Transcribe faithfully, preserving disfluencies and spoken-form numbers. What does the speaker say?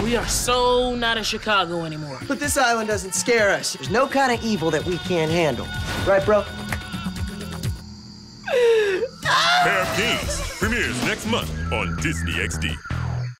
We are so not in Chicago anymore. But this island doesn't scare us. There's no kind of evil that we can't handle. Right, bro? Pair of Kings premieres next month on Disney X D.